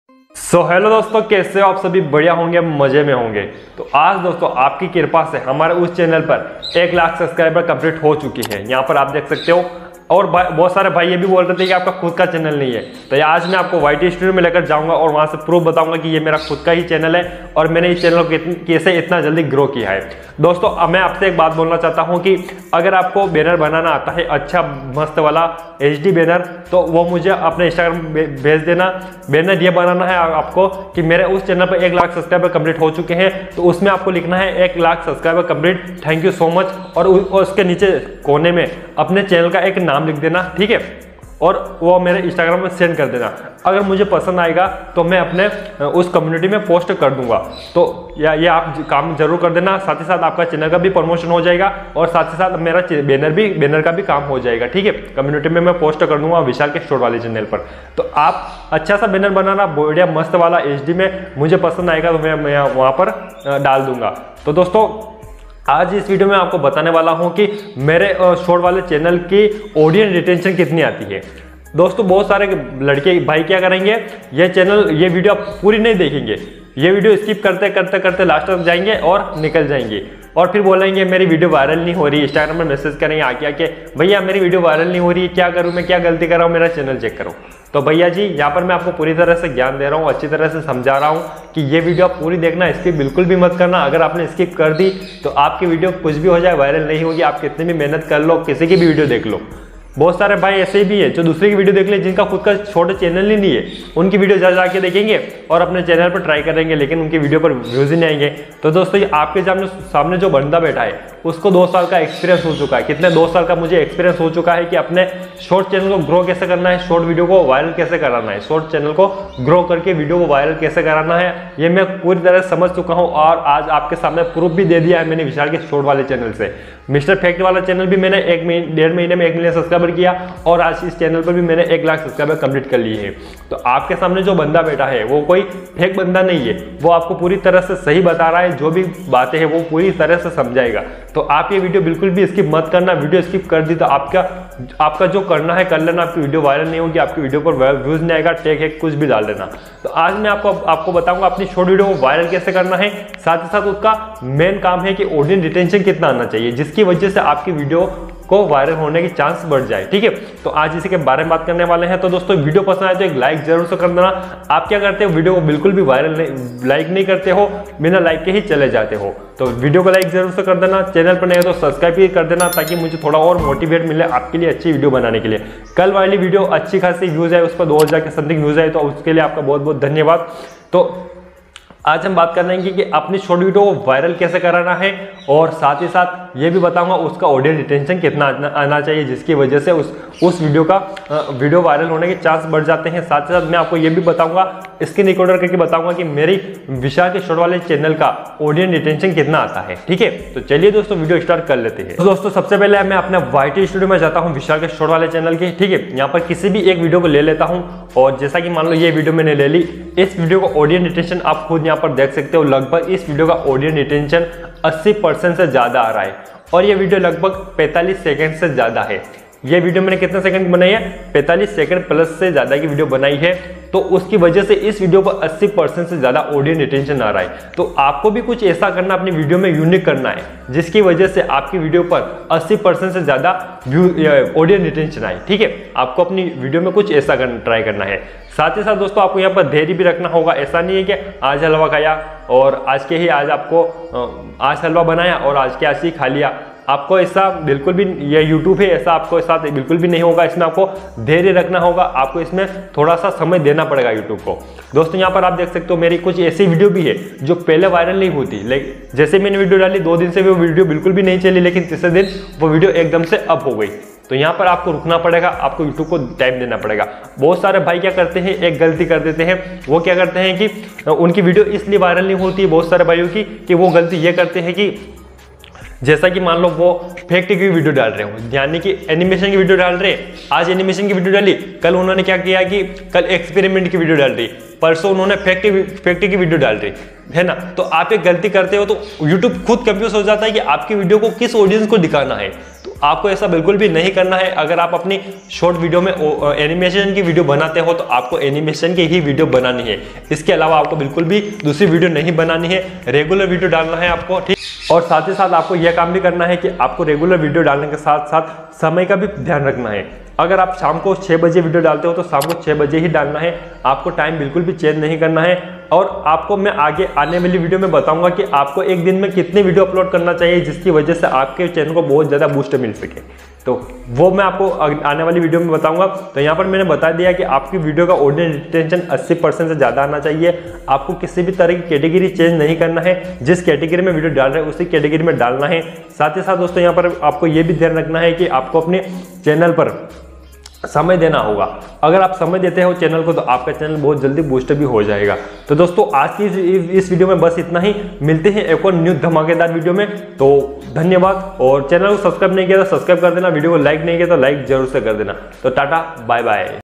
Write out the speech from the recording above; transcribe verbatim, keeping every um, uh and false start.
सो so, hello दोस्तों, कैसे हो आप सभी? बढ़िया होंगे, मजे में होंगे। तो आज दोस्तों आपकी कृपा से हमारे उस चैनल पर एक लाख सब्सक्राइबर कंप्लीट हो चुकी है। यहाँ पर आप देख सकते हो। और बहुत सारे भाई ये भी बोल रहे थे कि आपका खुद का चैनल नहीं है, तो आज मैं आपको वाईटी स्टूडियो में लेकर जाऊंगा और वहां से प्रूफ बताऊंगा कि ये मेरा खुद का ही चैनल है और मैंने इस चैनल को कैसे इतना जल्दी ग्रो किया है। दोस्तों अब मैं आपसे एक बात बोलना चाहता हूं कि अगर आपको बैनर बनाना आता है, अच्छा मस्त वाला एचडी बैनर, तो वो मुझे अपने इंस्टाग्राम भेज देना। बैनर ये बनाना है आपको कि मेरे उस चैनल पर एक लाख सब्सक्राइबर कंप्लीट हो चुके हैं, तो उसमें आपको लिखना है एक lakh subscriber complete, thank you so much, और उसके नीचे कोने में अपने चैनल का एक नाम लिख देना, ठीक है। और वो मेरे इंस्टाग्राम में सेंड कर देना। अगर मुझे पसंद आएगा तो मैं अपने उस कम्युनिटी में पोस्ट कर दूंगा। तो या ये आप काम जरूर कर देना। साथ ही साथ आपका चैनल का भी प्रमोशन हो जाएगा और साथ ही साथ मेरा बैनर भी बैनर का भी काम हो जाएगा, ठीक है। कम्युनिटी में मैं पोस्ट कर दूंगा विशाल के स्टोर वाले चैनल पर। तो आप अच्छा सा बैनर बनाना, बढ़िया मस्त वाला एचडी में, मुझे पसंद आएगा तो मैं, मैं वहाँ पर डाल दूंगा। तो दोस्तों आज इस वीडियो में आपको बताने वाला हूं कि मेरे शॉर्ट वाले चैनल की ऑडियंस रिटेंशन कितनी आती है। दोस्तों बहुत सारे लड़के भाई क्या करेंगे, ये चैनल ये वीडियो आप पूरी नहीं देखेंगे, ये वीडियो स्किप करते करते करते लास्ट तक जाएंगे और निकल जाएंगे और फिर बोलेंगे मेरी वीडियो वायरल नहीं हो रही। इंस्टाग्राम में मैसेज करेंगे आके आके, भैया मेरी वीडियो वायरल नहीं हो रही, क्या करूं मैं, क्या गलती कर रहा हूं, मेरा चैनल चेक करो। तो भैया जी यहाँ पर मैं आपको पूरी तरह से ज्ञान दे रहा हूँ, अच्छी तरह से समझा रहा हूँ कि ये वीडियो आप पूरी देखना, स्किप बिल्कुल भी मत करना। अगर आपने स्किप कर दी तो आपकी वीडियो कुछ भी हो जाए वायरल नहीं होगी। आप कितनी भी मेहनत कर लो, किसी की भी वीडियो देख लो। बहुत सारे भाई ऐसे भी है जो दूसरे की वीडियो देख ले, जिनका खुद का छोटा चैनल ही नहीं है, उनकी वीडियो जा जाके देखेंगे और अपने चैनल पर ट्राई करेंगे, लेकिन उनकी वीडियो पर व्यूज ही नहीं आएंगे। तो दोस्तों ये आपके सामने सामने जो बंदा बैठा है उसको दो साल का एक्सपीरियंस हो चुका है। कितने दो साल का मुझे एक्सपीरियंस हो चुका है कि अपने शॉर्ट चैनल को ग्रो कैसे करना है, शॉर्ट वीडियो को वायरल कैसे कराना है, शॉर्ट चैनल को ग्रो करके वीडियो को वायरल कैसे कराना है, ये मैं पूरी तरह से समझ चुका हूँ। और आज आपके सामने प्रूफ भी दे दिया है मैंने विशाल के शॉर्ट वाले चैनल से। मिस्टर फैक्ट वाला चैनल भी मैंने एक महीने डेढ़ महीने में एक मिलियन सब्सक्राइबर किया और आज इस चैनल पर भी मैंने एक लाख सब्सक्राइबर कंप्लीट कर लिए हैं। तो आपके सामने जो बंदा बैठा है वो कोई फेक बंदा नहीं है, वो आपको पूरी तरह से सही बता रहा है, जो भी बातें हैं वो पूरी तरह से समझाएगा। तो आप ये वीडियो बिल्कुल भी स्किप मत करना। वीडियो स्किप कर दी तो आपका आपका जो करना है कर लेना, आपकी वीडियो वायरल नहीं होगी, आपकी वीडियो पर व्यूज नहीं आएगा, टेक है कुछ भी डाल देना। तो आज मैं आपको आपको बताऊंगा अपनी शॉर्ट वीडियो को वायरल कैसे करना है। साथ ही साथ उसका मेन काम है कि ऑडियंस रिटेंशन कितना आना चाहिए, जिसकी वजह से आपकी वीडियो को वायरल होने की चांस बढ़ जाए, ठीक है। तो आज इसी के बारे में बात करने वाले हैं। तो दोस्तों वीडियो पसंद आए तो एक लाइक जरूर से कर देना। आप क्या करते हो, वीडियो को बिल्कुल भी वायरल नहीं लाइक नहीं करते हो, बिना लाइक के ही चले जाते हो। तो वीडियो को लाइक जरूर से कर देना, चैनल पर नहीं है तो सब्सक्राइब भी कर देना, ताकि मुझे थोड़ा और मोटिवेट मिले आपके लिए अच्छी वीडियो बनाने के लिए। कल वाली वीडियो अच्छी खासी व्यूज है, उस पर दो हजार के समथिंग व्यूज है, तो उसके लिए आपका बहुत बहुत धन्यवाद। तो आज हम बात करेंगे कि अपनी शॉर्ट वीडियो को वायरल कैसे कराना है और साथ ही साथ ये भी बताऊंगा उसका ऑडियंस रिटेंशन कितना आना चाहिए, जिसकी वजह से उस उस वीडियो का वीडियो वायरल होने के चांस बढ़ जाते हैं। साथ ही साथ मैं आपको ये भी बताऊंगा, स्क्रीन रिकॉर्डर करके बताऊंगा कि मेरी विशाल के शॉर्ट वाले चैनल का ऑडियंस रिटेंशन कितना आता है, ठीक है। तो चलिए दोस्तों वीडियो स्टार्ट कर लेते हैं। तो दोस्तों सबसे पहले मैं अपने वाईटी स्टूडियो में जाता हूँ, विशाल के शॉर्ट वाले चैनल के, ठीक है। यहाँ पर किसी भी एक वीडियो को ले लेता हूँ और जैसा कि मान लो ये वीडियो मैंने ले ली, इस वीडियो का ऑडियंस रिटेंशन आप खुद यहाँ पर देख सकते हो। लगभग इस वीडियो का ऑडियंस रिटेंशन अस्सी परसेंट से ज्यादा आ रहा है और ये वीडियो लगभग पैंतालीस सेकंड से ज्यादा है। ये वीडियो मैंने कितने सेकंड बनाई है, पैंतालीस सेकंड प्लस से ज्यादा की वीडियो बनाई है। तो उसकी वजह से इस वीडियो पर अस्सी परसेंट से ज्यादा ऑडियंस रिटेंशन आ रहा है। तो आपको भी कुछ ऐसा करना, अपनी वीडियो में यूनिक करना है, जिसकी वजह से आपकी वीडियो पर अस्सी परसेंट से ज्यादा ऑडियंस रिटेंशन आए, ठीक है। आपको अपनी वीडियो में कुछ ऐसा करना ट्राई करना है। साथ ही साथ दोस्तों आपको यहाँ पर धैर्य भी रखना होगा। ऐसा नहीं है कि आज हलवा खाया और आज के ही आज आपको आज हलवा बनाया और आज के आज ही खा लिया। आपको ऐसा बिल्कुल भी, ये यूट्यूब है, ऐसा आपको ऐसा बिल्कुल भी नहीं होगा। इसमें आपको धैर्य रखना होगा, आपको इसमें थोड़ा सा समय देना पड़ेगा यूट्यूब को। दोस्तों यहाँ पर आप देख सकते हो मेरी कुछ ऐसी वीडियो भी है जो पहले वायरल नहीं होती, लेकिन जैसे मैंने वीडियो डाली दो दिन से वो वीडियो बिल्कुल भी नहीं चली, लेकिन तीसरे दिन वो वीडियो एकदम से अप हो गई। तो यहाँ पर आपको रुकना पड़ेगा, आपको यूट्यूब को टाइम देना पड़ेगा। बहुत सारे भाई क्या करते हैं, एक गलती कर देते हैं। वो क्या करते हैं कि उनकी वीडियो इसलिए वायरल नहीं होती है बहुत सारे भाइयों की, कि वो गलती ये करते हैं कि जैसा कि मान लो वो फैक्ट की वीडियो डाल रहे हो, यानी कि एनिमेशन की वीडियो डाल रहे हैं, आज एनिमेशन की वीडियो डाली, कल उन्होंने क्या किया कि कल एक्सपेरिमेंट की वीडियो डाल रही, परसों उन्होंने फैक्ट फैक्ट की वीडियो डाल रही है ना। तो आप एक गलती करते हो तो यूट्यूब खुद कंफ्यूज हो जाता है कि आपकी वीडियो को किस ऑडियंस को दिखाना है। तो आपको ऐसा बिल्कुल भी नहीं करना है। अगर आप अपनी शॉर्ट वीडियो में एनिमेशन की वीडियो बनाते हो तो आपको एनिमेशन की ही वीडियो बनानी है। इसके अलावा आपको बिल्कुल भी दूसरी वीडियो नहीं बनानी है, रेगुलर वीडियो डालना है आपको, ठीक। और साथ ही साथ आपको यह काम भी करना है कि आपको रेगुलर वीडियो डालने के साथ साथ समय का भी ध्यान रखना है। अगर आप शाम को छह बजे वीडियो डालते हो तो शाम को छह बजे ही डालना है, आपको टाइम बिल्कुल भी चेंज नहीं करना है। और आपको मैं आगे आने वाली वीडियो में बताऊंगा कि आपको एक दिन में कितनी वीडियो अपलोड करना चाहिए जिसकी वजह से आपके चैनल को बहुत ज़्यादा बूस्ट मिल सके, तो वो मैं आपको आने वाली वीडियो में बताऊंगा। तो यहाँ पर मैंने बता दिया कि आपकी वीडियो का ऑडियंस रिटेंशन अस्सी परसेंट से ज़्यादा आना चाहिए। आपको किसी भी तरह की कैटेगरी चेंज नहीं करना है, जिस कैटेगरी में वीडियो डाल रहे हैं उसी कैटेगरी में डालना है। साथ ही साथ दोस्तों यहाँ पर आपको ये भी ध्यान रखना है कि आपको अपने चैनल पर समय देना होगा। अगर आप समय देते हो चैनल को तो आपका चैनल बहुत जल्दी बूस्ट भी हो जाएगा। तो दोस्तों आज की इस वीडियो में बस इतना ही, मिलते हैं एक और न्यू धमाकेदार वीडियो में। तो धन्यवाद, और चैनल को सब्सक्राइब नहीं किया तो सब्सक्राइब कर देना, वीडियो को लाइक नहीं किया तो लाइक जरूर से कर देना। तो टाटा बाय बाय।